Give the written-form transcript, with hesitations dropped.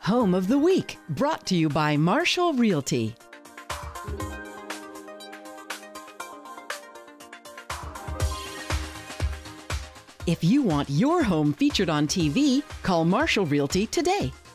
Home of the Week, brought to you by Marshall Realty. If you want your home featured on TV, call Marshall Realty today.